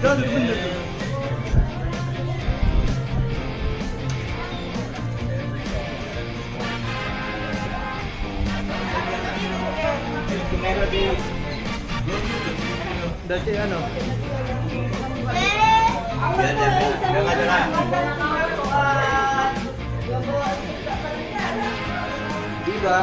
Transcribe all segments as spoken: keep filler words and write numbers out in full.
Ganti bener. Dati ano? Diba?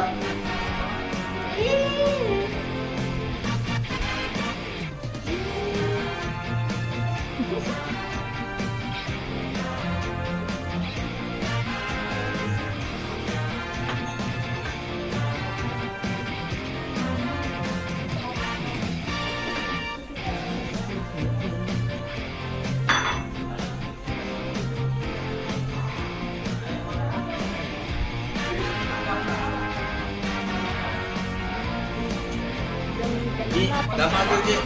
Ji, dah masuk Ji.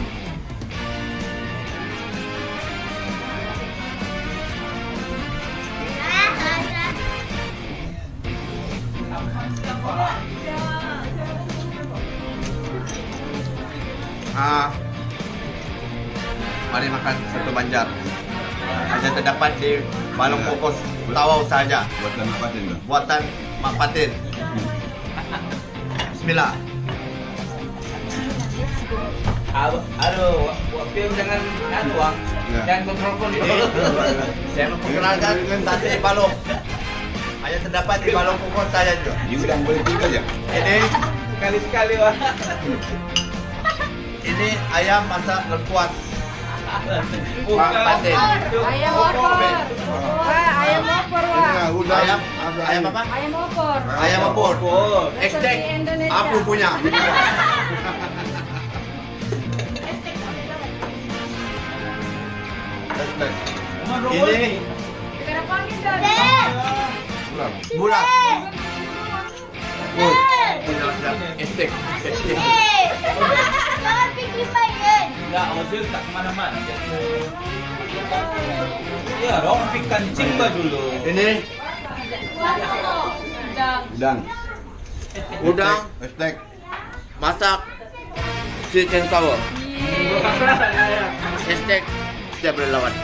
Ah, mari makan soto Banjar. Hanya terdapat di Balong Pokos Tawau saja. Buatan Mak Patin tu. Buatan Mak Patin. Bismillah. Aduh, film jangan anu ah, jangan kontrol Ini saya memperkenalkan sate balong. Hanya terdapat di Balong Pokos saja juga. Di udang boleh tinggal ya. Ini sekali-sekali wah. ini ayam masak lengkuas. Bukan. Patin. Ayam opor. Wah, ayam opor wah. Ini udang. Ayam ada ayam apa? Ayam opor. Ayam opor. Ekstek Di Indonesia. aku punya. Ini Kita panggil dah. Ulang. bulat. Woi, estek. Estek. Enggak, Ozil tak kemana-mana. Ya, dong pik kancing bah dulu. Ini Udang. udang Estek. masak sweet and sour. Estek tidak boleh lawan.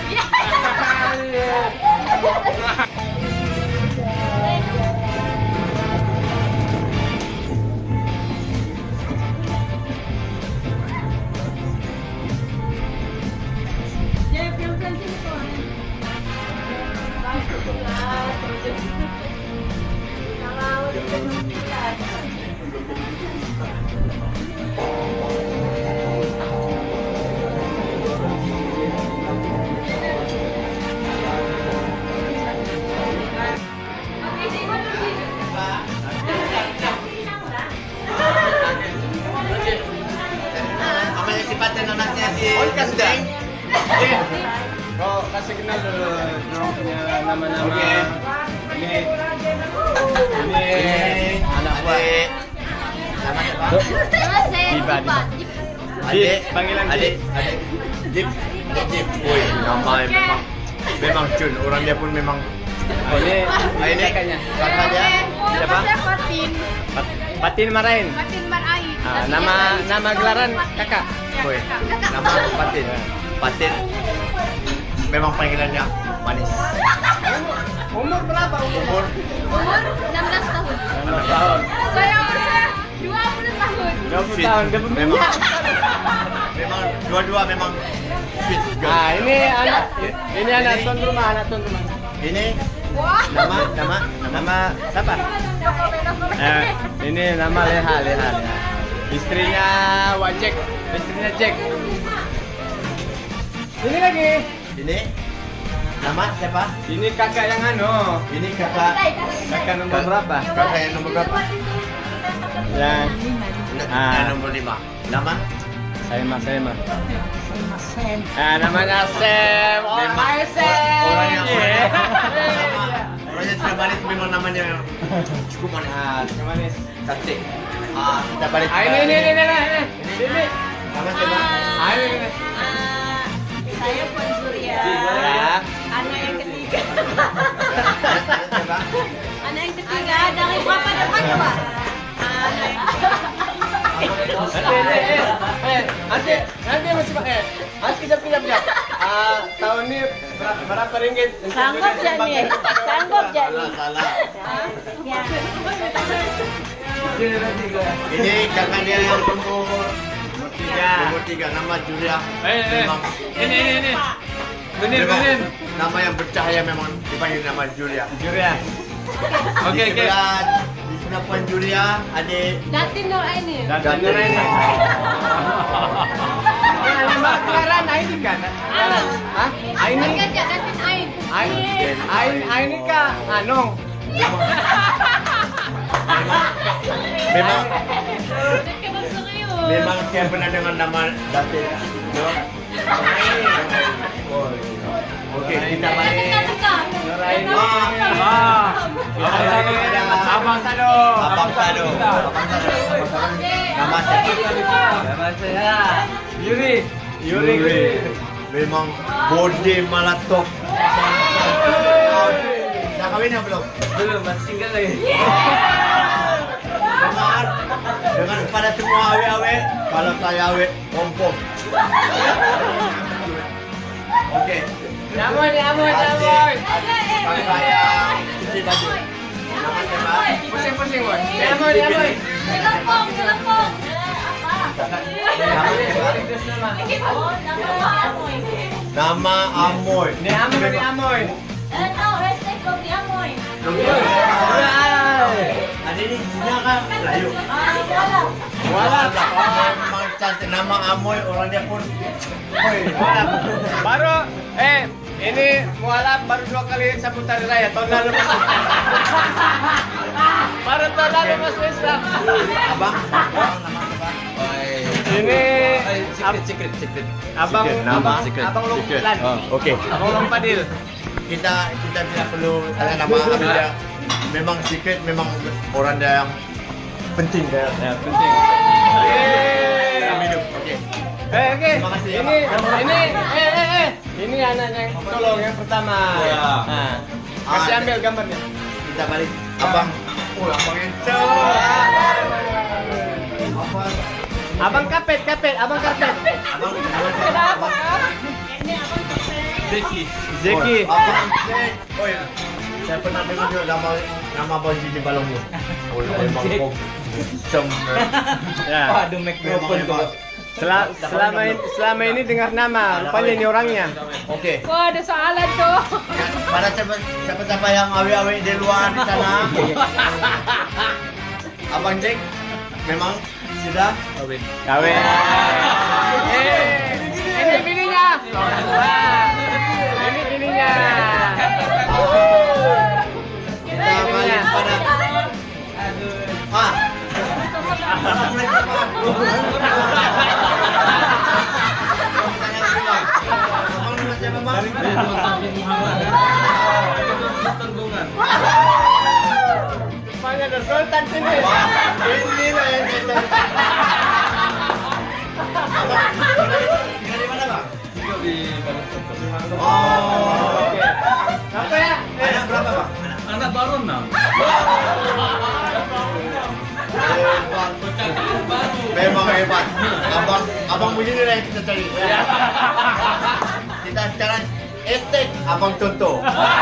Namanya si Patin anaknya si Kasdang. Oh, kasih kenal dulu punya nama-nama. Oke. Ini Ini anak buah. Nama siapa? Diva, Diva. Adik. Panggilan Adik. Adik. Jip. Adik Jip. Woi, nama memang memang cun. Orang dia pun memang. Oh, ini Ah, ini kakaknya. kakaknya. Siapa? Patin. Pat- Patin Marain. Patin Marai. Ah, nama nama gelaran kakak. Woi, nama Patin. Patin. Memang panggilannya manis. Umur berapa umur? Umur Umur enam belas tahun. enam tahun. Saya umur dua puluh tahun. dua puluh tahun. Dia pun memang memang dua-dua memang sweet girl. Nah, ini anak ini anak tuan rumah, anak tuan rumah. Ini Wah. nama nama Nama siapa? Dokumen-dokumen. Eh, ini nama Leha, Leha, Leha. Istrinya Wajek, istrinya Jack. Ini lagi. ini nama siapa? Ini kakak yang anu. Ini kakak Kakak nomor berapa? kakak yang nomor berapa? Yang Ah. Yang nomor lima. Nama? saya mas, saya mas. Ah, namanya Sam. Oh, Memang hai Sam. orangnya Iya. orangnya orangnya sudah manis memang namanya cukup manis. Ah, manis. Cantik. Ah, kita balik. Ah, ini ini ini ini. Ini. Ini. Nama siapa? Ah, ini ini. Ah, saya Puan Surya. Ya. Anak yang ketiga. Nama siapa? Anak yang ketiga dari berapa depan Pak? Anak yang Nanti, eh, eh, nanti, nanti masih pakai. Nanti kita pindah pindah. Ah, tahun ini berapa, berapa ringgit? Sanggup gak nih? Sanggup gak nih? Salah, salah. Ya. Ini kakak dia yang umur Tiga. umur tiga, nama Julia. Eh, eh. Memang Ini, ini, ini. Benin, memang benin. nama yang bercahaya memang dipanggil nama Julia. Juria. Oke, Di oke. sebelah di sebelah Puan Julia ada Datin no ini. Dan dan ini. Ini mbak Karen, ini kan? Hah? Ini? Kan jak datin ain. Ain, ain, ain ini kak, Anong. memang Dekat serius. memang saya pernah dengar nama Datin. Oke, kita balik. Nuraini. Ah. Abang Sado. Abang Sado. Abang Sado. Nama saya. Nama saya Yuri. Yuri. Yuri. Memang body malatok. Dah kahwin ya belum? Belum, masih single lagi. Dengar, dengan pada semua awe-awe, kalau saya awe, ompong. Oke. Nyamoy, nyamoy, nyamoy. Bang saya cuci baju. Nama saya Bang. Pusing, pusing, boy. Nyamoy, nyamoy. Telepon, telepon. Oh, nama Amoy. Nama Amoy. Ni Amoy, ni Amoy. Eh, tahu hashtag kopi Amoy. Ada ini sini kan Melayu. Ah, wala. Wala. Memang cantik nama Amoy, orang dia pun. Oi, Mualaf. Baru, eh, ini mualaf baru dua kali sambutan raya tahun lalu. Baru tahun lalu masuk Islam. Abang, abang nama siapa? Ini Secret, secret, secret. abang, Secret, nama. abang, Secret, abang secret. Lompadil. Oh, oke. Abang Lompadil. Kita kita tidak perlu tanya nama dia. Memang secret, memang orang dia yang penting dia. Ya, penting. Dalam hidup. Oke. Eh, oke. Terima kasih, ya, Ini, Pak. ini, eh, eh, eh. Ini anaknya yang tolong yang pertama. Ya. Nah, kasih Ah, ambil gambarnya. Kita balik. Abang. Oh, abang yang Apa? Abang kapet, kapet, abang kapet. Abang. Kenapa? Ini abang kapet. Zeki. Zeki. Oh, abang Zek. Oh ya. Saya pernah dengar juga nama nama Abang Zeki Balongmu. Oh, memang Zek. kok. Sem. Ya. Waduh, mikrofon tuh. Sel- selama ini, selama ini dengar nama, rupanya ini orangnya. Oke. Wah, ada soalan tuh. Pada siapa siapa siapa yang awe-awe di luar di sana. Abang Jack memang sudah Kawin. Kawin. Eh, ini bininya. Wah, ini bininya. kita balik pada ah. Abang nama siapa bang? Rupanya ada sultan sini. Wah, ini lah yang saya cari. Abang, tinggal di mana bang? Di Bagus Contoh. Oh, oke. Apa ya? Anak berapa bang? Anak. Anak baru enam. Hebat. Memang hebat. Abang, abang begini lah yang kita cari. Kita sekarang estek abang contoh.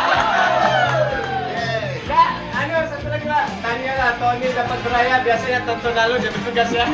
Yeay. Ya, anu satu lagi lah. Tanya lah, Tony dapat beraya biasanya tonton lalu dia bertugas ya.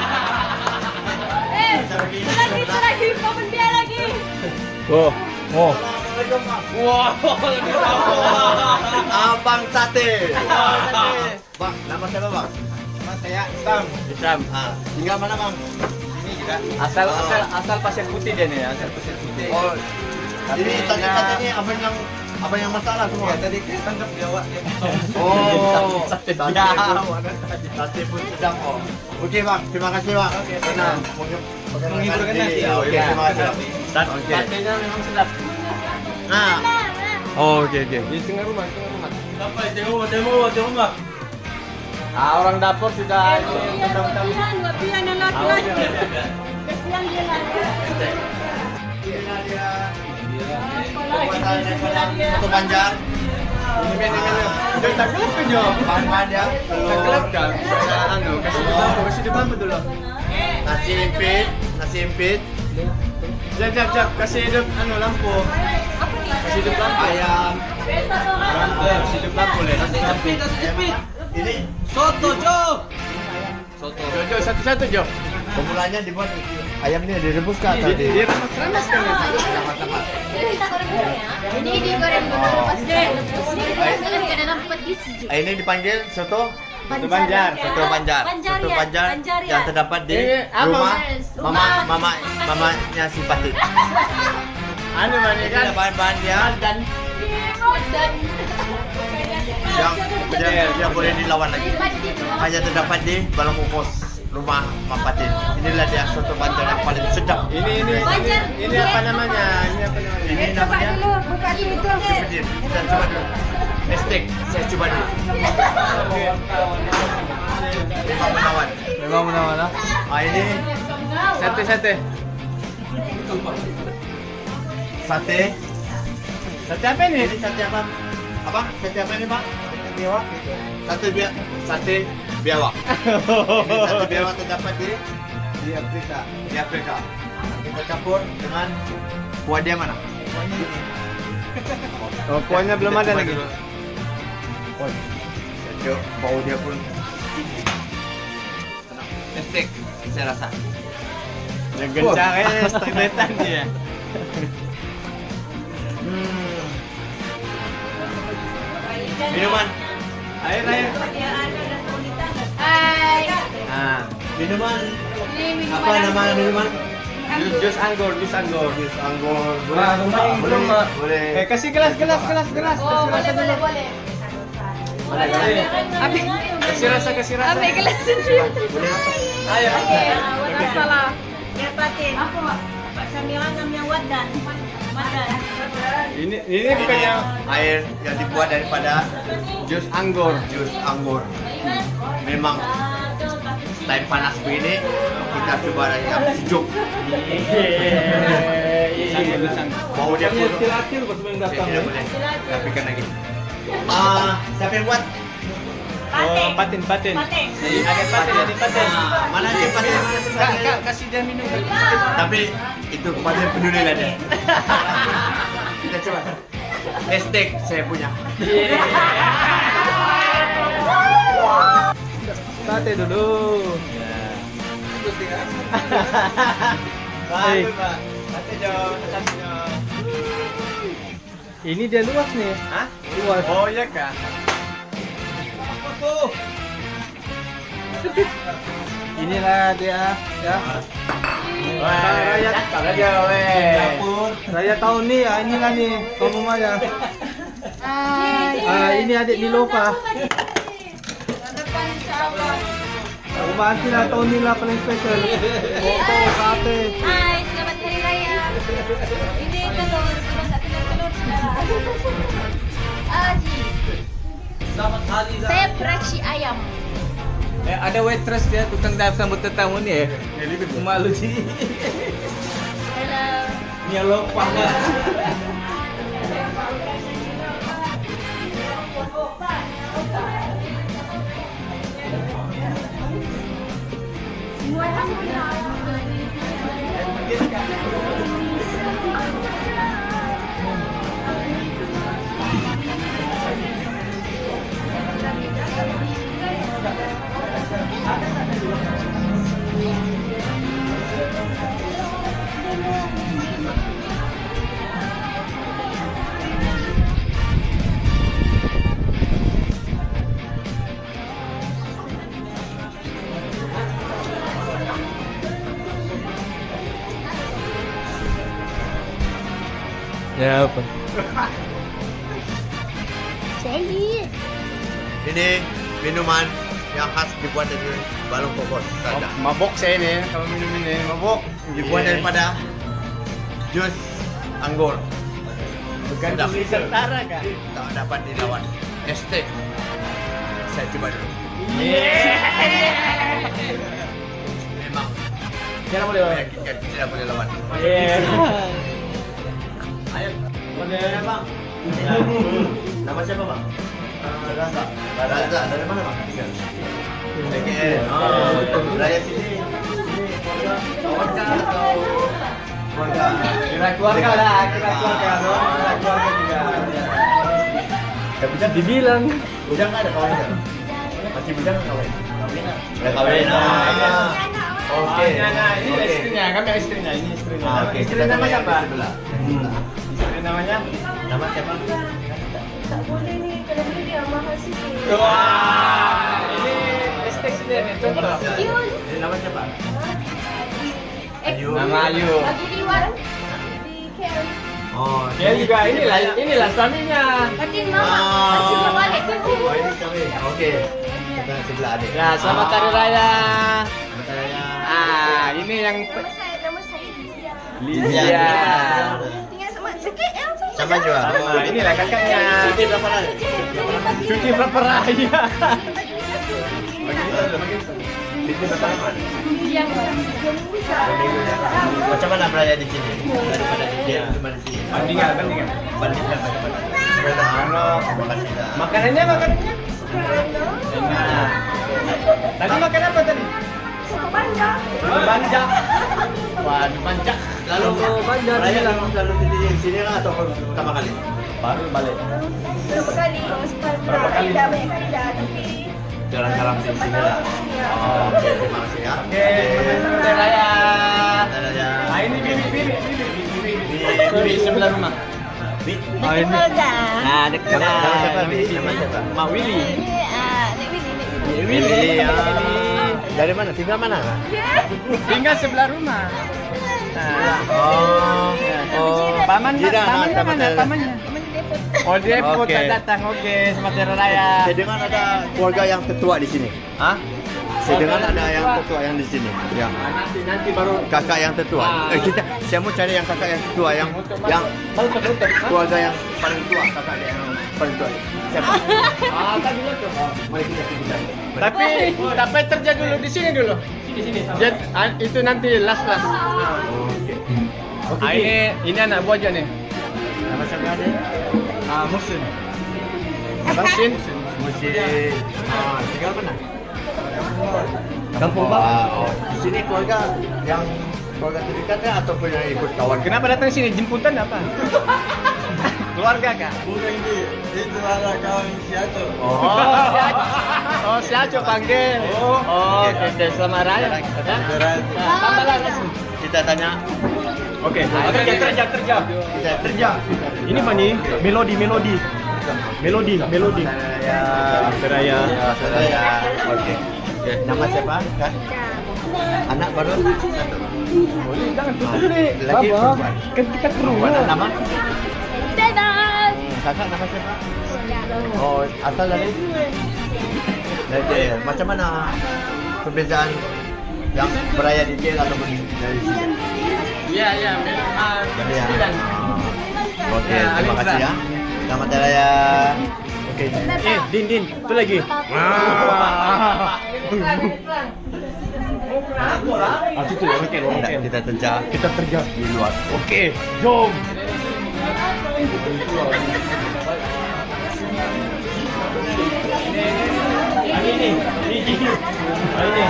Eh, itu lagi, itu lagi, komen dia lagi. Oh, oh. Assalamualaikum bang. Wah, lebih tahu. Abang sate. Abang sate. Bang, nama siapa bang? Mas saya Isam. Isam. Ah, tinggal mana bang? Ini juga asal asal asal pasir putih dia nih, asal pasir putih. Oh, Tapi ini tadi ya- tadi ini abang yang abang yang masalah semua. Ya tadi kita tangkap Jawa ya. Oh, Sate sate Jawa. pun, sate pun sedang. Oh, oke bang, terima kasih bang. Oke, Nah, Menghiburkan nasi. Oke, terima kasih. Sat- Satenya memang sedap. Nah, Oh, oke oke. Di tengah rumah, tengah rumah. Sampai tengok, tengok, tengok. Ah, orang dapur sudah ini tentang Bilang, nggak bilang yang laki-laki. Kesian dia lah. inilah dia Apalagi pembuatan kesian dia. soto Banjar. ini dengan udah tak gelap kan jo. Bahan-bahan dia, Tak gelap kan? Bisa anu kasih di bambu, kasih di bambu dulu. nasi impit, nasi impit, Jap, jap, jap. Kasih hidup anu lampu. Kasih hidup lampu. Ayam. Lampu, kasih hidup lampu le. Cepit, kasih cepit. Ini Soto, Jo. Soto. Jo, Jo, satu-satu Jo. pemulanya dibuat ayamnya direbus kah Dia, tadi? dia remas-remas kan itu. Ini digoreng dulu lepas direbus. Direbus ke dalam petis. Ah, ini dipanggil soto Soto Banjar. soto Banjar. Banjar Soto ya, Banjar Banjar ya. yang terdapat di Ini apa? rumah mama Rumah. mama mamanya si Patin. Anu mana Ini kan? ada bahan-bahan yang Dan Dan yang yang, yang boleh dilawan lagi. Hanya terdapat di Balong Pupus rumah Mak Patin. Inilah dia soto Banjar yang paling sedap. ini ini ini, Banjar. ini apa namanya? Ini apa namanya? Ini namanya buka dulu. Sepedir. Kita coba dulu. Estek, saya coba dulu. Memang menawan. Memang mana-mana. Ah ini Sate-sate. sate. Sate apa ini? Ini sate apa? Apa? Sate apa ini, Pak? Biawak. Sate biak, sate biawak. Ini sate biawak terdapat di Di Afrika. di Afrika. Kita campur dengan kuah dia mana? Kuahnya ini. Oh, kuahnya belum ada lagi. Oh, saya bau dia pun. Estek, saya rasa. Yang gencang eh steretan dia. Hmm. Minuman. Air air. Hai. Ah, Minuman. Ini minuman Apa nama minuman? jus jus anggur, jus anggur. Jus anggur. Wah, lumayan boleh, belum, Mak. boleh. Eh kasih gelas gelas gelas gelas. Oh, Kasih boleh rasa boleh dulu. boleh. Abi, kasih rasa kasih rasa. Ambil gelas sendiri. Ayo. Salah. Biar patin. Aku Pak Samiran yang wadan. Wadan. Ini ini bukannya Air yang dibuat daripada jus anggur. jus anggur. Memang time panas begini kita coba yang sejuk. Bau dia pun Akhir-akhir pas main saya datang. tidak boleh rapikan lagi. Ah, siapa yang buat? Oh, patin patin. Patin. Ada patin, ada patin. Ah, mana dia patin? Mana si Kak, patin? kak kasih dia minum. Tapi itu patin peduli lah dia. Kita coba. Estek saya punya. Sate dulu. Baik, Eh. Pak. Sate dong, sate dong. Ini dia luas nih. Hah? Luas. Oh iya kah? Inilah dia ya. Wah, Rakyat aja weh. Raya tahun nih ya, inilah nih tahun rumahnya. Ah, ini adik di Loka. Rumah Anti lah tahun ini lah paling spesial. Foto, sate. Hai, selamat hari raya. Ini telur, masak telur-telur sudah. Aji. Selamat hari raya. Saya peraci ayam. Eh, ada waitress dia tukang dah sambut tetamu nih ya. Jadi aku malu sih. Hello. Ini lupa nggak? Ya apa? Jadi. Ini minuman yang khas dibuat dari balung kokos saja. Mabok saya ini kalau minum ini mabok. Dibuat daripada jus anggur. bukan Sedap. tulis tentara kan? Tak dapat dilawan. Estek. Saya coba dulu. Memang Jangan boleh. meyakinkan tidak boleh lawan. Ayo, boleh bang. Nama siapa bang? Raza. Raza. Dari mana bang? Tinggal. K L. Oh, Raya sini. Sini keluarga. Kawan kah atau keluarga. Kira keluarga lah, kira keluarga dong. Kira keluarga juga. Ya Bujang Dibilang. Bujang nggak ada kawannya. Masih Bujang kawin. Udah kawin. Ah. Oke. Nah, nah, ini Oke. istrinya, kami istrinya, ini istrinya. Ah, Oke, Istri kita namanya tanya siapa? yang sebelah. Istri namanya? Nama siapa? Tak boleh ni, kalau boleh dia mahal sikit. Wah, ini hashtag sudah nih, contoh. Ini nama siapa? Ayu. Nama Ayu. Lagi di Wan. Di K L. Oh, Dia juga inilah, inilah suaminya. Fatin mama. Ah. Masih belum balik kan? Oh, ini kami. Oke. Kita sebelah adik. Ya, selamat Hari Raya. Selamat Hari Raya. Ah, ini yang Nama saya, nama saya Lizia. Lizia. Tinggal sama sikit yang sama. Sama juga. Ah, inilah kakaknya. Cuti berapa hari? Cuti berapa raya? Cuti berapa hari? Yang Seminggu ya. Macam mana beraya di sini? Daripada di dia, gimana di sini? Bandingan, bandingan. Bandingkan bagaimana? Subhanallah, terima kasih dah. Makanannya, makanannya. Enak. Tadi makan apa tadi? Soto banjar. Banjak. Waduh, banjak. Lalu banjak beraya dibilang. lalu lalu di sini sini lah atau pertama kali? Baru balik. Berapa kali? Berapa kali? Dah banyak kali dah, tapi Jalan-jalan di sini lah. Oh, oke, terima kasih ya. Oke, selamat Hari Raya. Hari Raya. Ah, ini bibi, bibi, bibi, bibi, bibi. Bibi sebelah rumah. Bi. Oh, ini. keluarga. Nah, dekat. Nama nama siapa? Bi? Nama siapa? Mak Willy. Ini ah, Nek Willy, Nek Willy. Willy. ya. Dari mana? Tinggal mana? Tinggal sebelah rumah. Nah. Oh. Oh, paman, Jiran, paman ah, mana? sama- Pamannya. Oh, dia pun Oke. tak datang. Oke, selamat Hari Raya. Saya dengar ada keluarga yang tertua di sini. Hah? Saya dengar Keluarga ada yang tertua. tertua yang di sini. Ya. Ah, nanti nanti baru Kakak yang tertua. Ah. Eh, kita saya mau cari yang kakak yang tertua yang yang betul betul. keluarga yang paling tua, kakak yang paling tua. Siapa? Ah, tadi dulu tuh. Mari kita pergi sana. Tapi tapi terjadi dulu di sini dulu. Sini sini. Jet, ah, itu nanti last last. Oke. Oke. Ah, ini ini anak buah aja nih. Nama siapa ada? Ah, Musin. Abang Sin. Musim. Ah, tinggal mana? Kampung Bawah. Oh, di sini keluarga yang keluarga terdekatnya ataupun yang ikut kawan. Kenapa datang sini? Jemputan apa? Keluarga kah? Bukan ini, itu ada kawan si Aco. Oh, si Aco. Oh, si Aco panggil. Oh, oh oke, selamat raya. Ya? Nah, tambah lah langsung. Kita tanya. Oke, kerja kerja kerja. Kita kerja. Ini apa nih? Melodi melodi. Melodi melodi. Ya. Raya. Saya. Oke. Oke. Nama siapa? Kan? Anak baru satu. Jangan tutup dulu. Lagi perempuan. Kan kita Perempuan nama? Dadah. Hmm, kakak nama siapa? Oh, asal dari? Dari J L. Macam mana perbezaan yang beraya di J L ataupun dari sini? Iya iya. Ah, Dari ya. sembilan. Oke, Ya, terima Alif kasih ya. Selamat Hari Raya. Oke. Eh, Din Din, itu lagi. Ah, itu ya, oke, oke. Tidak, kita kerja Kita kerja di luar. Oke, jom. Ini ini, ini ini. Ini.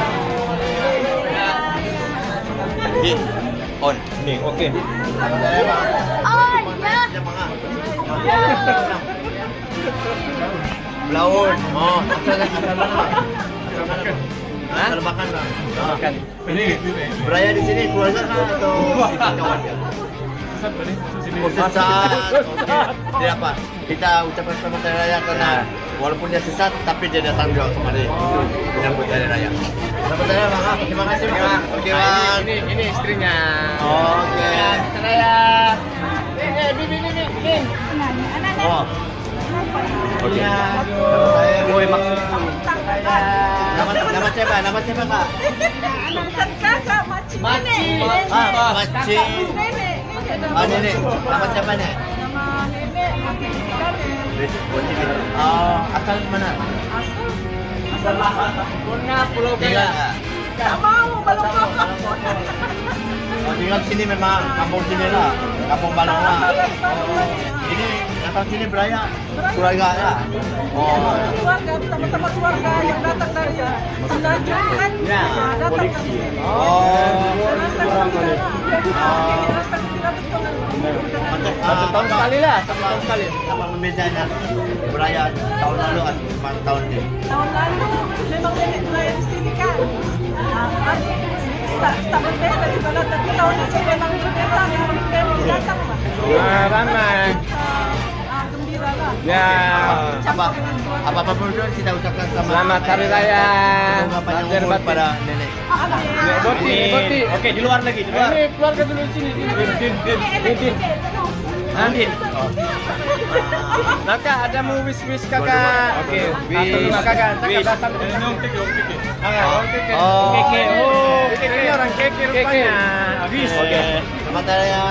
Di on. Ini, oke. Oh, ya. Belaun. Oh, asal asal mana? Asal mana? Hah? Asal makan bang. Makan. Ini. Beraya di sini keluarga kah atau ikut kawan? Oh, sesat. Oke. Dia apa? Kita ucapkan selamat hari raya karena walaupun dia sesat tapi dia datang juga kemari untuk menyambut hari raya. Selamat hari raya bang. Ah, terima kasih bang. Oke bang. Ini ini istrinya. Oke. Saya. Eh, bibi bibi bibi. Oh. Oke. Iya. Nama saya. Woi, maksudnya. Nama nama siapa? Nama siapa kak? Bukan kakak, makcik Makcik. nenek. Ah, Makcik. Nenek, nenek. Ah, nenek. Nama siapa nek? Nama nenek, makcik nenek. Oh, asal mana? Asal Puna Pulau Tinggal. Gala. tak mau belum kakak. Oh, tinggal di sini memang kampung sini lah, kampung Balang lah. Oh, ini datang sini beraya keluarga ya. Oh. Keluarga, sama-sama keluarga yang datang dari Semenanjung kan. Ya, Nah, datang koleksi. ke- Oh, Rasa kurang kali. gembira. Jadi rasa gembira betul. Macam Satu tahun sekali lah, satu tahun sekali. Apa pembedanya beraya tahun lalu atau tahun ini? Tahun lalu memang nenek beraya di sini kan. Nah, kan tak tak berbeda di mana, tapi tahun ini memang berbeda, memang memang datang lah. Nah, ramai. Ah, gembira lah. Ya. Apa apa apa pun kita ucapkan selamat Selamat Hari Raya. Semoga panjang Banjar umur Batik. pada nenek. Nek Boti, Nek Boti. Oke, di luar lagi, di luar. Ini keluarga dulu sini. Din, din, din, din, din. Andin. Nah, Kak, ada mau wish-wish kakak. Oke, Satu dua kakak. wish. Kakak datang. Ah, oh, keke. Oh. Keke. Oh, keke ini orang keke rupanya. Wish. Oke. Selamat Hari Raya.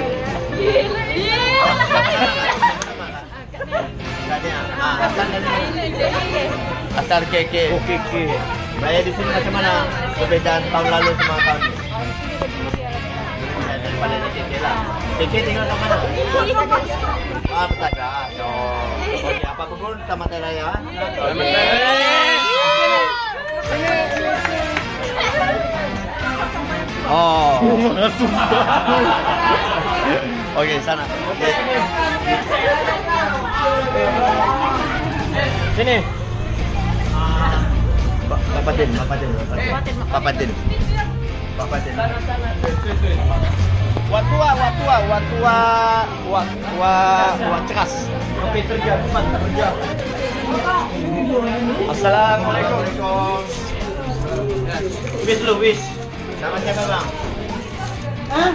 Tanya, ah, asal dari asal keke. Oh, keke. Beraya di sini macam mana? Perbedaan tahun lalu sama tahun ini? Ya, daripada di keke lah. Keke tinggal di mana? Ah, Petagas. Oh. Oke, apa pun selamat Hari Raya. Selamat Hari Raya. Oh. Oke, sana. Sini. Papa Tin, Papa Tin, Papa Tin. Papa Tin. Watua, watua, watua, watua, wacekas. Oke, terjadi, cepat, kerja. Assalamualaikum. Wish lu, wish. Nama siapa bang? Hah?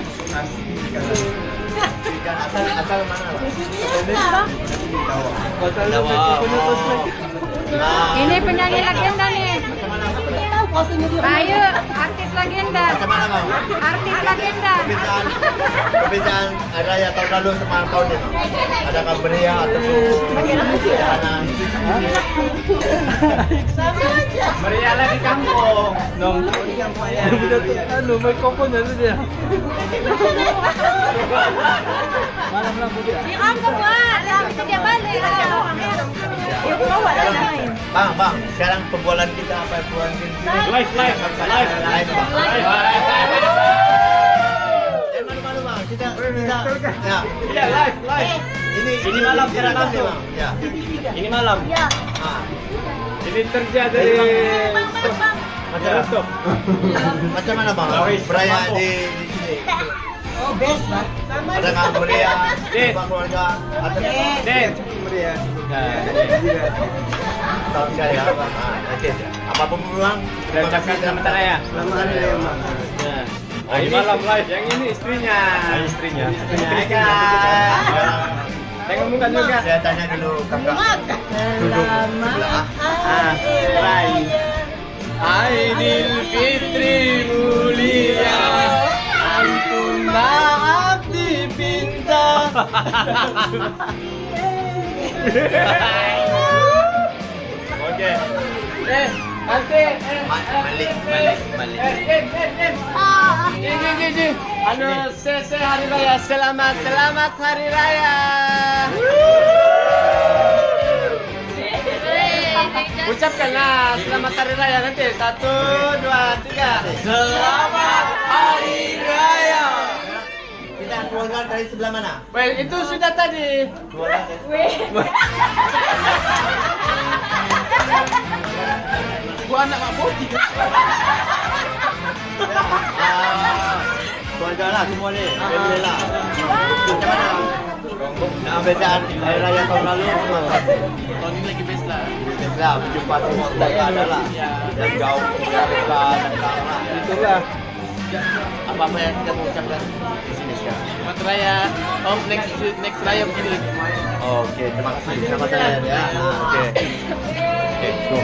Ikan asal asal mana bang? Jawa. Nah, Ini penyanyi legenda nih. macam mana? Ayo, artis legenda. Macam mana bang? Artis legenda. Perbedaan perbedaan Hari Raya tahun lalu sama tahun ini. Adakah beria ataupun makanan? Meriah di kampung. Dong. Anu, mikrofon itu dia. Diangkat lah, habis dia balik. Bang, bang, sekarang pembualan kita apa pembualan kita? Live, live, live. Live, bang. Jangan malu-malu bang, kita kita ya. Iya, live, live. Ini Ini malam secara kita langsung. bang. Ya. Ini malam. Ah. Ini terjadi dari Macam laptop. macam mana bang? Beraya di di sini. Oh, best bang. Adakah beria? Dit. Bang keluarga atau Den. tahun sekali ya bang? Ah, oke. Apapun peluang. Dan ucapkan selamat Hari Raya. Selamat Hari Raya bang. Ya. Nah, ini malam live. Yang ini istrinya. Istrinya. Istrinya. Hai, Ya. Kak. Tengok muka juga. Saya tanya dulu kakak. Duduk sebelah. Ah, Rai. Aidil Fitri mulia, ampun maaf dipinta. Oke. Eh, nanti eh, Balik, balik, balik. eh, eh, eh, eh. Jin, jin, jin, jin. Anu, se se hari raya, selamat, selamat hari raya. Ucapkanlah selamat hari raya nanti. Satu, dua, tiga. Selamat hari raya. Kita keluarga dari sebelah mana? Well, itu sudah tadi. Keluarga dari Gua anak Mak Boti. Ah, keluarga lah semua ni. Family lah. Macam mana? Perbezaan hari raya tahun lalu sama Tahun ini lagi best lah. best lah. Berjumpa semua tak ada lah. Yang jauh dari dekat datang lah. Itulah. Apa-apa yang kita mau ucapkan di sini sekarang. Selamat raya. Oh, next next raya begini lagi. Oke, terima kasih. Selamat hari raya ya. Ah, Oke. Oke, go.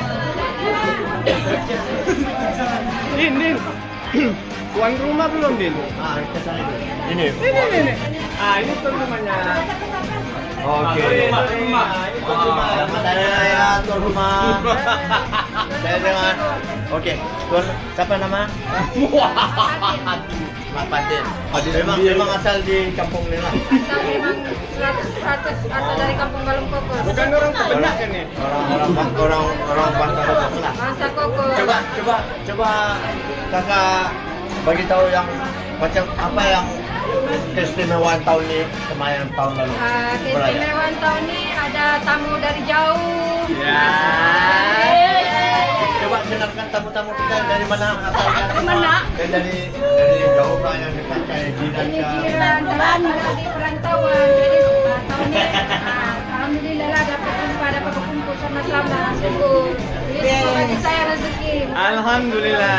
Din, Din. Tuan rumah belum, Din? Ah, kita sana dulu. Ini. Ini, ini, ini. Ah, ini tuan rumahnya. Oke. Tuan rumah. Selamat hari raya tuan rumah. Saya dengan Oke, tuan siapa nama? Mak Patin. Memang memang asal di kampung ni lah. Asal memang seratus seratus asal dari kampung Balong Kokos. Bukan orang kebanyak kan ni? Orang-orang orang orang bangsa Kokos lah. Bangsa Kokos. Coba coba coba kakak bagi tahu yang macam apa yang keistimewaan tahun ini kemarin tahun lalu. Ah, keistimewaan tahun ini ada tamu dari jauh. Ya. Coba kenalkan tamu-tamu kita dari mana asalnya? Dari mana? Eh, dari dari jauh lah yang dekat kayak jiran Ini ke. jiran dan di perantauan. Jadi ah, tahun ini ah, alhamdulillah lah dapat jumpa, dapat berkumpul sama-sama. Sungguh. Jadi bagi saya rezeki. Alhamdulillah.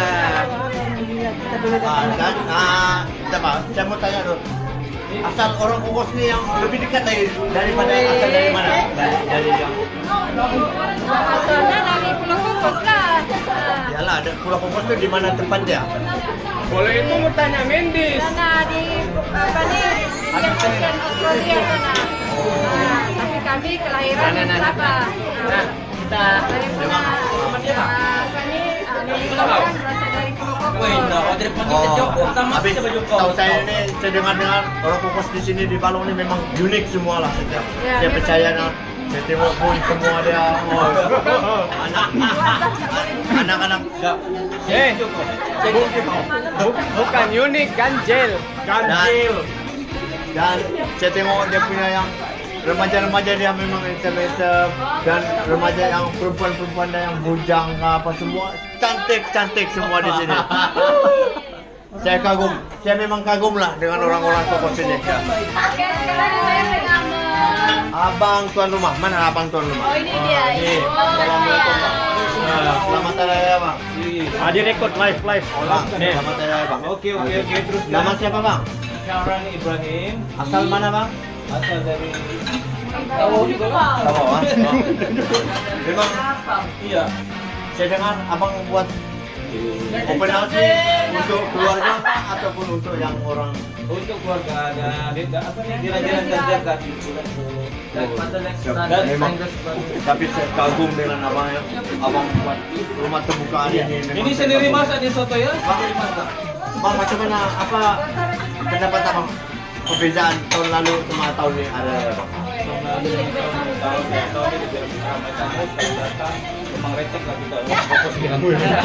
Ah, dan ah, siapa? Saya mau tanya dulu. Asal orang Kokos ni yang lebih dekat dari daripada asal dari mana? Dari, dari yang Asalnya dari Pulau Kokos lah. Ah, Yalah, ada Pulau Kokos tu di mana tempat dia? Kalau itu mau tanya Mendis. Sana di apa nih? Di Ocean Australia sana. Ah, tapi kami kelahiran di Sabah. Nah, kita Dari mana? Apa nih? Ah, berasal dari Pulau Kokos. Oh, habis tahu saya ni, saya dengar-dengar orang Kokos di sini di Balong ni memang unik semua lah. Saya, Ya, saya memang percaya unik. nah. Saya tengok pun semua dia oh, anak anak-anak Eh, bu- bukan unik, ganjil. Ganjil. dan saya tengok dia punya yang remaja-remaja dia memang handsome dan remaja yang perempuan-perempuan dia yang bujang ke apa semua cantik-cantik semua di sini. Saya kagum, saya memang kagum lah dengan orang-orang Kokos ini. Oke, sekarang saya dengan Abang tuan rumah, mana abang tuan rumah? Oh, ini dia. Ini. Oh, Assalamualaikum bang. iya. Selamat hari raya bang. Ah, di record live live. Bang, Nih. selamat hari raya bang. Oke oke oke terus. Nama siapa bang? Syahran Ibrahim Asal mana bang? asal dari Tahu juga lah. Tahu ah. Memang Iya. saya dengar abang buat open house ni untuk keluarga ataupun untuk yang orang Untuk keluarga ada dekat apa nih jiran-jiran terdekat. Dan dan memang. Tapi saya kagum dengan abang yang abang buat rumah terbuka ini. memang Ini saya sendiri kagum. masak di soto ya? Sendiri masak. Bang, macam mana apa pendapat abang perbezaan tahun lalu sama tahun ini ada bang? Tahun tahun tahun ini lebih ramai tamu datang. Memang recek lah kita. Fokus dengan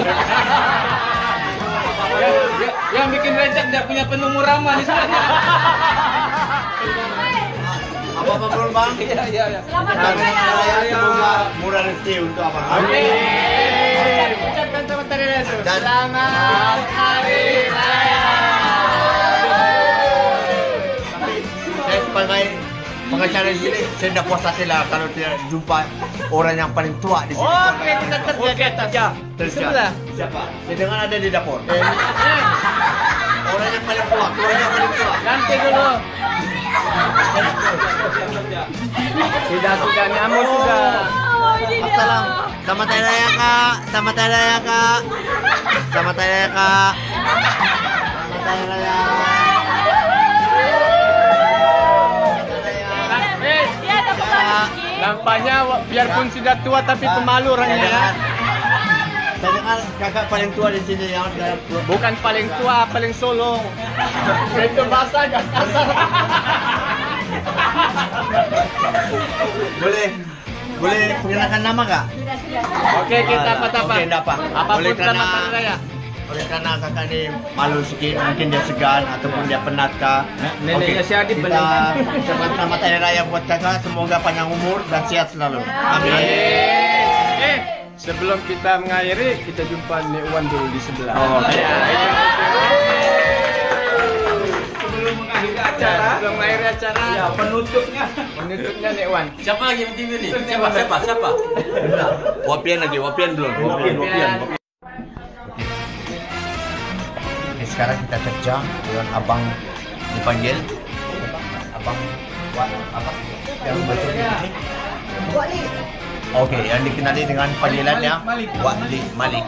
Ya, ya, yang bikin recek dia punya penemu ramah di sana. Apa apa belum bang? Iya iya iya. Selamat Dan hari raya. saya semoga murah rezeki untuk abang. Amin. Ucapkan selamat hari raya. Dan Selamat hari raya. tapi saya sebagai pengacara di sini saya tidak puas hati lah kalau tidak jumpa orang yang paling tua di sini. Oke, kita kerja di atas. Ya, Tersiap. Siapa? Saya dengar ada di dapur. Eh, orang yang paling tua, keluarga yang paling tua. Nanti dulu. Sudah sudah nyamuk sudah. Assalam. Selamat hari raya kak. Selamat hari raya kak. Selamat hari raya kak. Selamat hari raya. Eh, Ya. nampaknya wa- biarpun sudah tua tapi pemalu orangnya ya. Saya dengar kakak paling tua di sini yang ada. Bukan paling tua, paling sulung. Itu bahasa agak kasar. Boleh boleh perkenalkan nama kak? Oke, kita apa-apa. Oke, enggak apa. Apapun Oleh selamat kerana- hari raya. Oleh karena kakak ni malu sikit, mungkin dia segan ataupun dia penat kah? Neneknya si Adib kita ucapkan selamat hari raya buat kakak. Semoga panjang umur dan sehat selalu. Amin. Eh, sebelum kita mengakhiri, kita jumpa Nek Wan dulu di sebelah. Oh, ya. Sebelum mengakhiri acara, Sebelum mengakhiri acara, ya penutupnya. penutupnya Nek Wan. Siapa lagi yang T V nih? Siapa siapa siapa? Wapian lagi, wapian belum? Wapian, wapian. Ini sekarang kita kerja dengan abang dipanggil. Abang Wan apa? Yang betul ini? Wali. Oke, yang dikenali dengan panggilannya Malik. Wali Malik.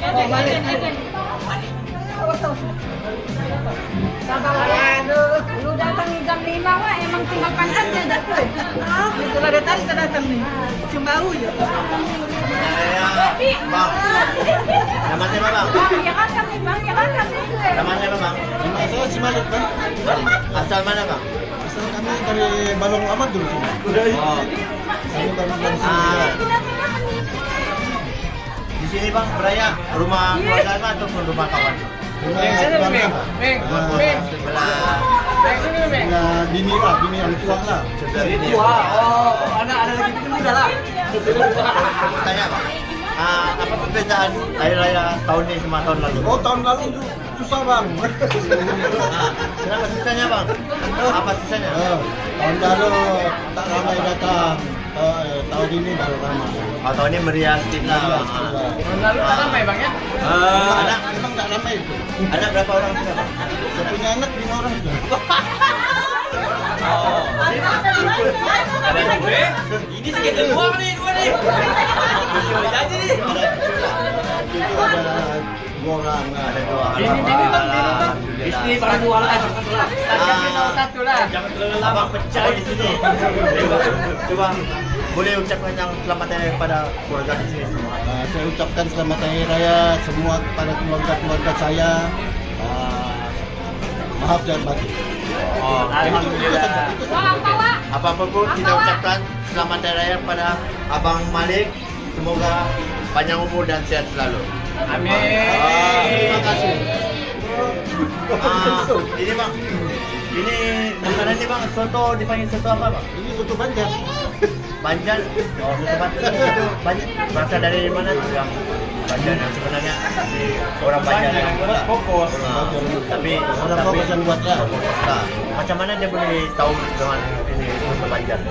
Sabar ya. Lu datang jam lima wah emang tinggal panasnya datang. Ah, itulah dia tadi kita datang nih. Cuma baru ya. Saya Bang. Nama siapa bang? bang? Ya kan kami bang, ya kan kami. Nama siapa bang? Nama saya si Malik bang. Asal mana bang? Asal kami dari Balong Amat dulu sini. Oh. Kami baru dari sini. Ah, di sini bang beraya rumah keluarga apa ataupun rumah kawan? Rumah Meng, sini keluarga, Meng. Pak. Meng, Ah, Meng. Sebelah Meng, sini Meng. Rumah bini lah, bini yang tua lah. sebelah ini. Oh, anak ada lagi muda lah. Tanya bang. Ah, apa perbedaan hari raya tahun ini sama tahun lalu? Oh tahun lalu itu susah bang. Ah, kenapa susahnya bang? Apa susahnya? Oh, tahun lalu tak ramai datang. Oh, eh, tahun ini baru ramai. Oh, tahun ini meriah sedikit lah. Meriah sedikit lah. Tahun lalu tak ramai bang ya? Ah, anak, Memang tak ramai itu. anak berapa orang sudah bang? Saya punya anak lima orang sudah. Ada gue. Ini sekitar dua nih, dua nih. Jadi nih. Itu ada dua orang. Ada dua. Bini, bini bang, bini bang. Istri para dua lah, satu lah. Target kita satu lah. Jangan terlalu lama. Abang pecah di sini. Coba, coba boleh ucapkan yang selamat hari kepada keluarga di sini semua. Uh, saya ucapkan selamat hari raya semua kepada keluarga-keluarga saya. Uh, maaf dan batin. Oh, Alhamdulillah. apa-apa pun kita ucapkan selamat hari raya kepada Abang Malik. Semoga panjang umur dan sehat selalu. Amin. Ah, terima kasih. Ah, ini bang, ini makanan ini bang, soto dipanggil soto apa bang? Ini soto Banjar. Banjar. Oh, soto Banjar itu banyak berasal dari mana tuh yang Banjar yang sebenarnya di orang Banjar yang buat Fokus. Ah, tapi Orang tapi Fokus yang buat lah. Nah, macam mana dia boleh tahu dengan ini soto Banjar?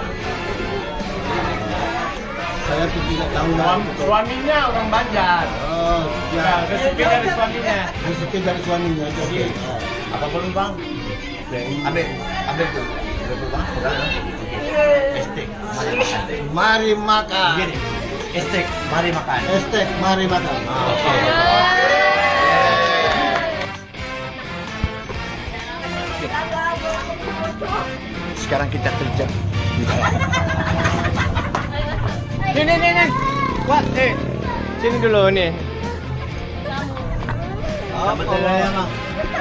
Saya pun tidak tahu lah. Suam- Suaminya orang Banjar. Oh, Ya, ya. rezeki dari suaminya. Rezeki dari suaminya aja. Iya. Oh. Apa perlu bang? Ambil, ambil tuh. Ambil tuh bang, pegang. Estek, mari makan. Mari makan. Begini, estek, mari makan. Estek, mari makan. Ah, oke. Sekarang kita kerja. Nih, nih, nih, nih. Wah, eh. Sini dulu nih. Selamat hari raya bang.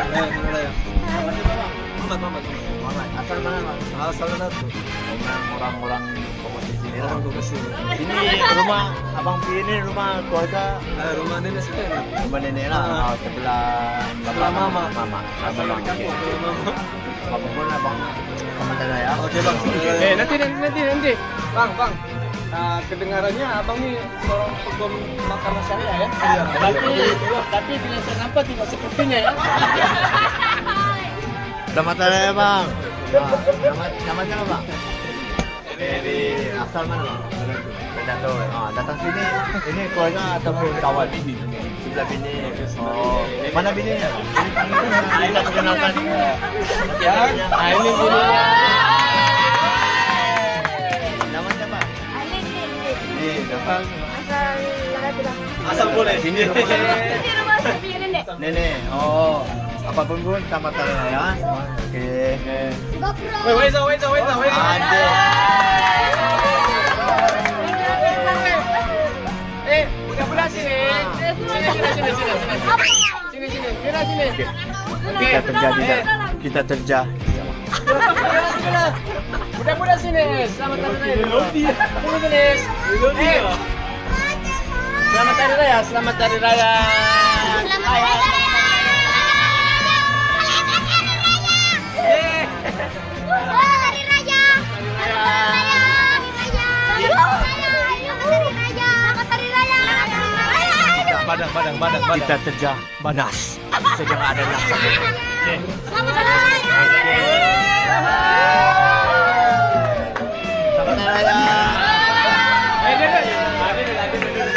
Mamat, mamat. Muhammad, asal mana bang? Asal satu. Orang orang Bogor di sini lah. Orang gue kesini. Ini rumah abang Pi ini rumah keluarga Eh, rumah nenek saya. rumah nenek lah. Oh, sebelah Sebelah mama. Mama. Asal bang. Oke. Mama. Apa pun abang selamat hari raya. Oke bang. Eh, nanti, nanti, nanti, nanti. Bang, bang. Nah, kedengarannya abang nih seorang pegon makanan syariah ya? Iya. Tapi, tapi bila saya nampak tidak sepertinya ya. Selamat hari raya bang. Ah, nama nama siapa bang? Dari asal mana bang? Datang. Ah, datang sini. Ini keluarga ataupun kawan? Sebelah bini. Oh, mana bininya? Kita perkenalkan. Ya, nah ini bininya. Nama siapa? Ini datang. Asal boleh. Sini rumah. Nenek. Oh, apapun pun selamat hari raya. Oke. Wait, wait, wait, wait, wait. Ada. Eh, budak-budak sini. Sini, sini, sini, sini, sini. Sini, sini, sini, sini. Kita kerja tidak. Kita kerja. Budak-budak sini. Selamat hari raya. Sini, sini. Eh. Selamat hari raya, selamat hari raya. Selamat hari raya. Eh. Selamat hari raya. Badang, badang, badang, badang. Kita kerja banas. Sedang ada nafsu. Selamat hari raya. Selamat hari raya. Eh, dia, dia. Ah, dia, dia, dia, dia.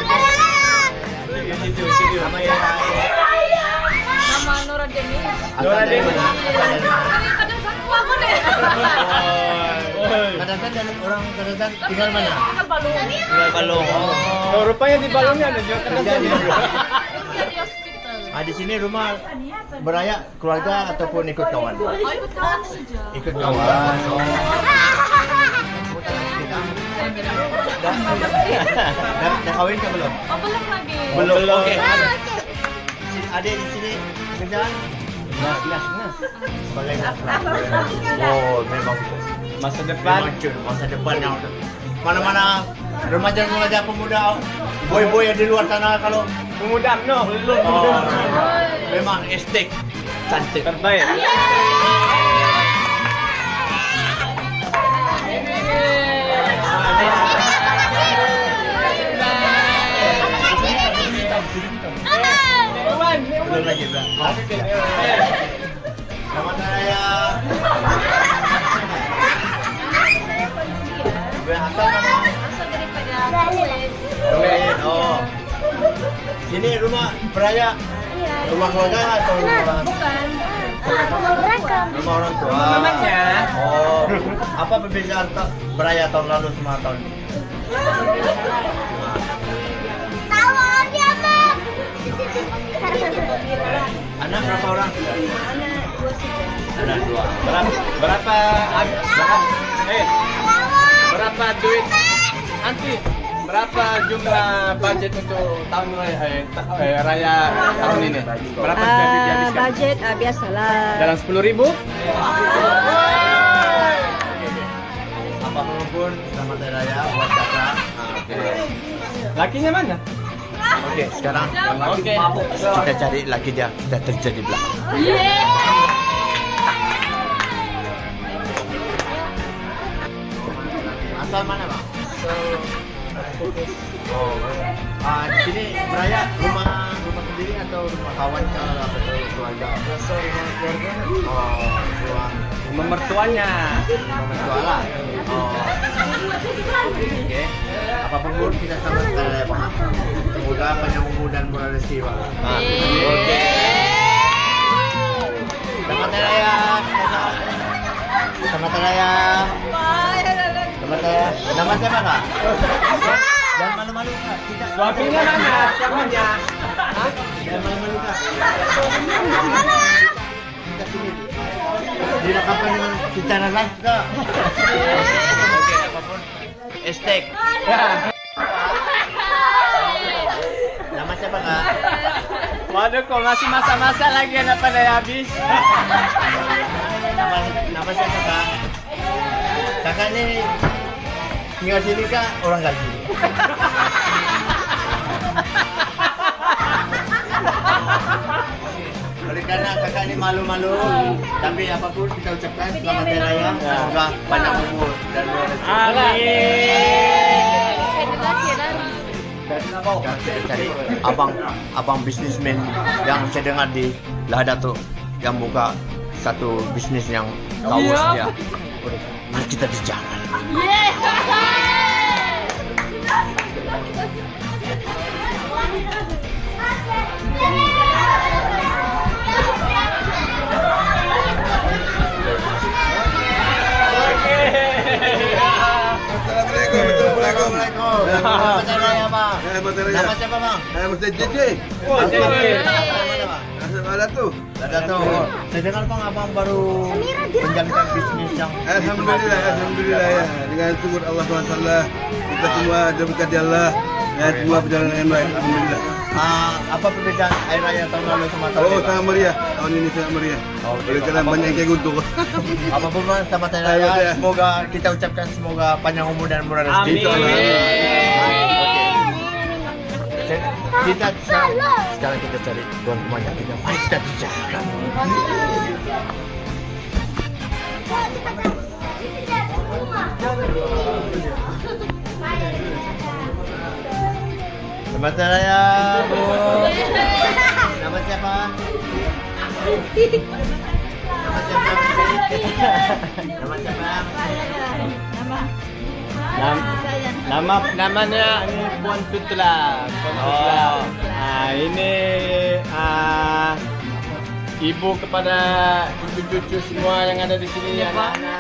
Nama ya. Nama Nora Denis. Asal dari mana? Asal dari mana? Kadang satu aku deh. Kadang-kadang dari orang kadang-kadang tinggal mana? Kan balu. Tinggal Balong. Oh, rupanya di balonnya ada juga kerja Kerja di di. Di hospital. Ah, di sini rumah beraya keluarga ataupun ikut kawan? Oh, ikut kawan saja. Ikut kawan. Oh. Dah, dah, dah kawin ke belum? Oh, belum lagi. Belum. Oke. Oke. adik di sini kerjaan? Nas, nas, nas. Sebagai nasrah. Oh, memang Masa depan. memang cuy, masa depan yang mana-mana remaja-remaja pemuda, boy-boy yang di luar sana kalau Pemuda, no. Belum. oh, memang estetik cantik. Terbaik. Dewan, Belum lagi, Bang. Selamat raya. Berasal mana? Asal daripada Kuwait. Kuwait. Oh. Sini rumah peraya. Rumah keluarga atau rumah Bukan. rumah orang tua? Namanya. Oh. Apa perbedaan ta- peraya tahun lalu sama tahun ini? Tahu dia mah. Anak berapa orang? Anak dua. Berapa berapa ag- berapa eh berapa duit nanti berapa jumlah budget untuk tahun raya eh, ta- eh, raya tahun ini? Berapa sudah Ah, dihabiskan? budget ah, biasalah. Dalam sepuluh ribu? Apapun pun selamat hari raya buat kakak. Ah, Oke. Lakinya mana? Oke, sekarang Oke. kita cari lagi dia sudah terjadi belakang. Asal mana, Bang? Oh, ah, di sini beraya rumah rumah sendiri atau rumah kawan atau keluarga? Rumah keluarga. Oh, rumah Rumah mertuanya. rumah mertua lah. Oh. Oke. Apapun pun kita sama sekali ya, Bang. Semoga panjang umur dan murah rezeki, Bang. Ah, Oke. Selamat hari raya. Selamat hari raya. Selamat hari raya. Nama siapa, Kak? Jangan malu-malu, Kak. Kita Suaminya mana? Suaminya. jangan malu-malu, Kak. Kita sini direkapan dengan secara live, Kak. Oke, apapun. Estek. Ya. Nama siapa, Kak? Waduh, kok masih masa-masa lagi anak pada habis. Nama nama siapa, Kak? Kakak ini tinggal sini, Kak, orang gaji. Oleh karena kakak ini malu-malu, tapi apapun kita ucapkan selamat hari raya, semoga panjang umur dan murah rezeki. Sekarang kita cari abang abang bisnismen yang saya dengar di Lahadato yang buka satu bisnis yang kaos dia. Mari kita di jalan. Assalamualaikum. Assalamualaikum. Selamat hari raya, Bang. Selamat hari raya. Nama siapa, Bang? Eh, Mister J J. Oh, Asal jadi. mana, Bang? Asal mana tu? Lahadato. Saya dengar, Bang, abang baru menjalankan bisnis yang Alhamdulillah, alhamdulillah ya. Dengan syukur Allah subhanahu wa taala, kita semua berkat Allah dan semua berjalan dengan baik. Alhamdulillah. Ah, apa perbedaan hari raya tahun lalu sama tahun Oh, ini, Bang? sangat meriah. Tahun ini sangat meriah. Oh, oke, Oleh Bang. kerana banyak yang kayak guntur. Apapun, Bang, selamat hari Selamat raya. raya. Semoga kita ucapkan semoga panjang umur dan murah rezeki. Amin. Oke. Kita sekarang, sekarang kita cari tuan rumahnya kita. Mari kita bicarakan. Selamat hari raya, Bu. Nama siapa? Nama siapa? Nama siapa? Nam nama namanya ini Puan Tutla. Puan Tutla. Oh. Nah, ini ah, ibu kepada cucu-cucu semua yang ada di sini ya.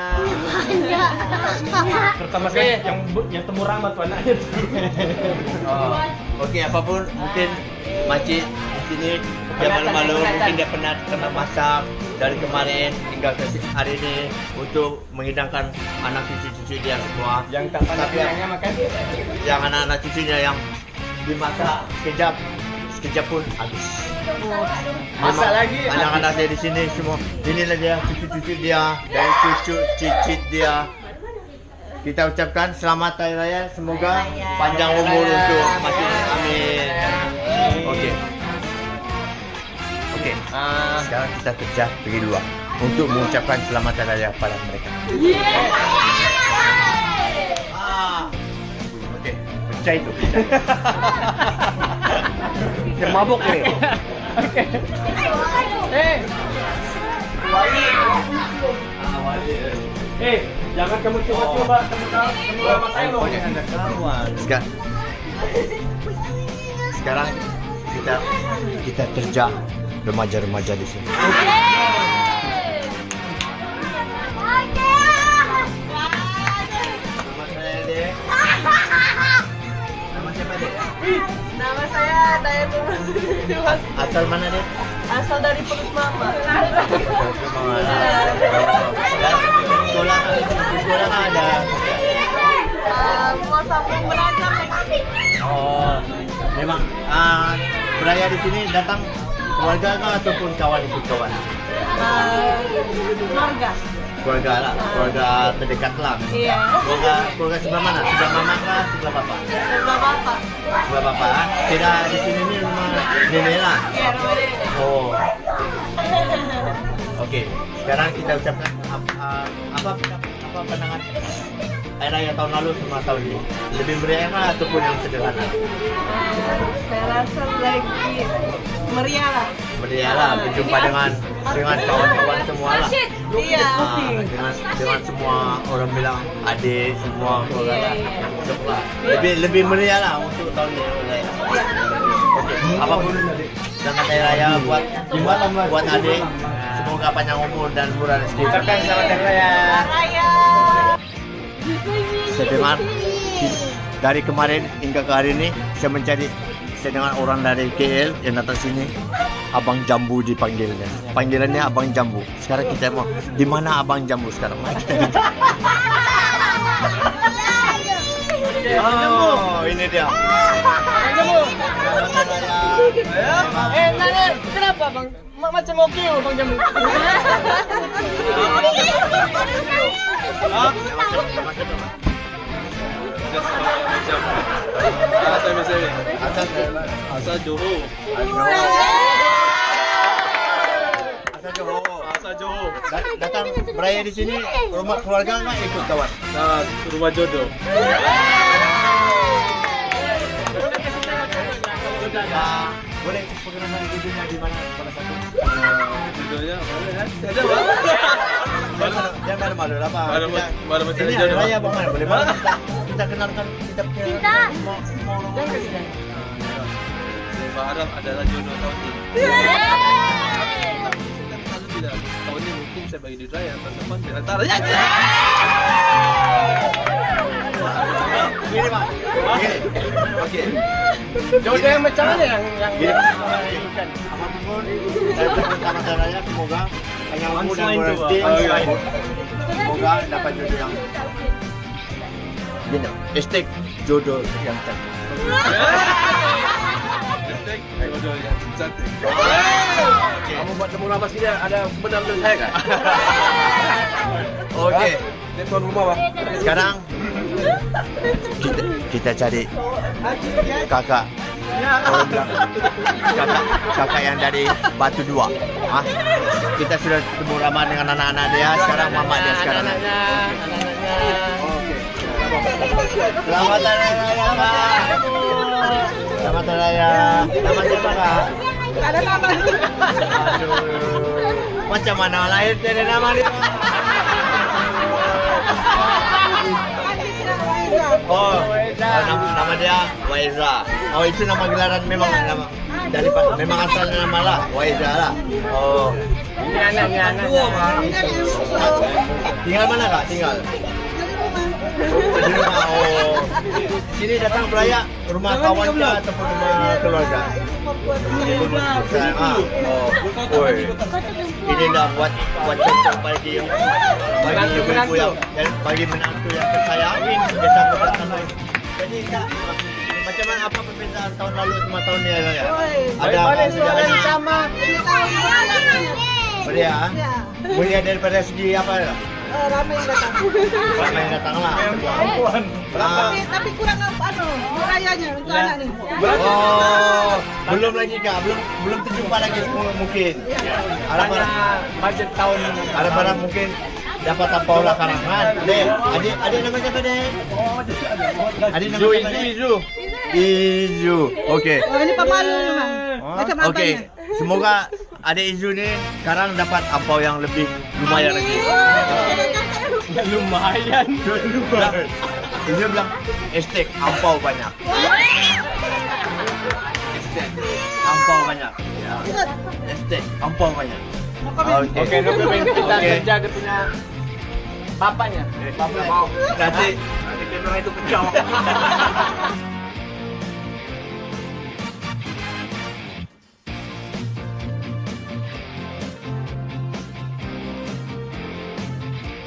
Pertama kali yang bu- yang temu Rama tuh anaknya. Oh, oke, apapun mungkin makcik di sini dia malu-malu, mungkin dia pernah kena masak dari kemarin hingga ke hari ini untuk menghidangkan anak cucu-cucu dia semua. Yang tak pandai Tapi yang, bilangnya makan. yang anak-anak cucunya yang dimasak sekejap kejap pun habis. Masak lagi. Anak-anak dia di sini semua. Inilah dia cucu-cucu dia, dari cucu cicit dia. Kita ucapkan selamat hari raya, semoga panjang umur untuk makin amin. Okey. Okey. Uh, sekarang kita kerja pergi luar untuk mengucapkan selamat hari raya pada mereka. Ah. Okey. Percaya itu. Dia mabuk ni. Okey. Eh. Wali. Ah, wali. Eh, jangan kamu coba-coba kamu kamu masain loh. Sekarang, sekarang kita kita kerja remaja-remaja di sini. Nama siapa dek? Nama saya Dayatul Mas. Asal mana dek? Asal dari perut mama. Sekolah, sekolah ada. Uh, mau sambung beragam. Oh, memang uh, beraya di sini datang keluarga kah ataupun kawan ikut kawan? Uh, keluarga. Keluarga lah, keluarga terdekat lah. Iya. Keluarga, keluarga sebelah mana? Sebelah mama kah? Sebelah bapak? Sebelah bapak. Sebelah bapak. Ah? Tidak di sini ni rumah nenek lah. Iya, rumah nenek. Oh. Okey, sekarang kita ucapkan apa apa apa pandangan hari raya tahun lalu sama tahun ini? Lebih meriah kah ataupun yang sederhana? Uh, saya rasa lagi meriah lah. Meriah lah, berjumpa dengan dengan kawan-kawan semua lah. Iya. Ah, dengan dengan semua orang bilang adik semua keluarga lah. Lah. Lebih lebih meriah lah untuk tahun ini. Okey, apapun selamat hari raya buat buat, buat adik. Semoga panjang umur dan murah rezeki. Ucapkan selamat hari raya. Raya. Saya dengar dari kemarin hingga ke hari ini saya mencari saya dengar orang dari K L yang datang sini Abang Jambu dipanggilnya. Panggilannya Abang Jambu. Sekarang kita mau di mana Abang Jambu sekarang? Oh, ini dia. Jambu. Eh, Nana, kenapa bang? Macam oke bang Jambu. Asal misalnya. Asal Asal Johor. Asal Johor. Asal Johor. Datang beraya di sini rumah keluarga nggak ikut kawan? Nah, rumah jodoh. Ah, boleh perkenalan jodohnya di mana salah satu? Jodohnya boleh kan? Ada bang. Jangan malu-malu lah pak. Baru baru mencari Ini jodoh. hari raya bang mana? Boleh banget kita, kita kenalkan kita punya Kita. semua semua orang. Saya harap adalah jodoh tahun ini. Selalu bilang tahun ini mungkin saya bagi di raya, tahun depan di antara. Ya. Gini pak. Gini. Oke. Jodoh yang macam mana yang yang Gini pak. Apapun saya ucapkan selamat hari raya semoga panjang umur dan murah rezeki. Semoga dapat jodoh yang gini. Hashtag jodoh yang cantik. Jodoh yang cantik. Kamu buat temu nafas ini ada benar dengan saya kan? Oke. Ini tuan rumah bang. Sekarang kita, kita cari kakak. Orang bilang kakak, kakak yang dari Batu Dua. Ah, kita sudah ketemu ramah dengan anak-anak dia. Sekarang mama dia sekarang. Anak-anaknya, anak-anaknya. Oke. Selamat hari raya, Kak. Selamat hari raya. Nama siapa, Kak? Ada nama. Aduh. Macam mana lahir dari nama dia? Oh, nama, nama dia Waiza. Oh, itu nama gelaran memang nama dari memang asalnya nama lah Waiza lah. Oh, Ini anaknya, anaknya. tinggal mana Kak? Tinggal di rumah. Oh, sini datang beraya rumah kawan kah ataupun rumah keluarga? Ah, oh, oi. Ini dah buat buat contoh bagi bagi ibu yang dan bagi menantu yang tersayang. Dia satu datang. Jadi tak Macam mana apa perbezaan tahun lalu sama tahun ini Raya? Ada apa balik saja lagi? sama. Ini tahun ini. Mulia? Ya. Mulia daripada segi apa? Eh, ramai yang datang. Ramai yang datang lah. Tapi tapi kurang anu, rayanya untuk anak nih. Oh, belum lagi kak, belum belum terjumpa lagi semua mungkin. Harap-harap budget tahun harap-harap mungkin dapat tampau lah karangan. Dek, adik adik nama siapa dek? Adik nama siapa dek? Izu. Izu. Okey. Oh, ini pemalu memang. Macam apa Okey. Semoga adik Izu ni sekarang dapat ampau yang lebih lumayan lagi. lumayan. Lumayan. Dia bilang estek ampau banyak. Estek ampau banyak. Ya. Estek ampau banyak. Okey. Okey, Nukmin kita Okey. kerja ke punya bapaknya. Bapak mau. Nanti nanti kamera itu pecah.